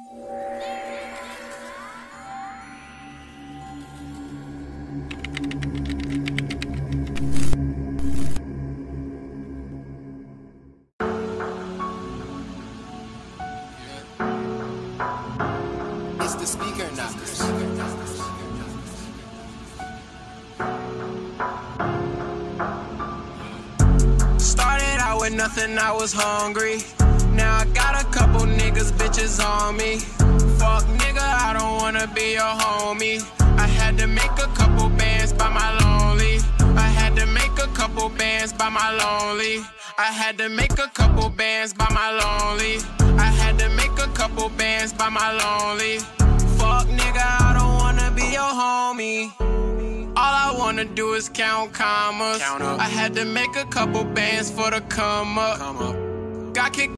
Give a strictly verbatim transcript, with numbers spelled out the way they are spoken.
It's the speaker knockers. Started out with nothing, I was hungry. Now I got a couple niggas, bitches on me. Fuck nigga, I don't wanna be your homie. I had to make a couple bands by my lonely. I had to make a couple bands by my lonely. I had to make a couple bands by my lonely. I had to make a couple bands by my lonely. Fuck nigga, I don't wanna be your homie. All I wanna do is count commas. Count up. I had to make a couple bands for the come up. Come up. Got kicked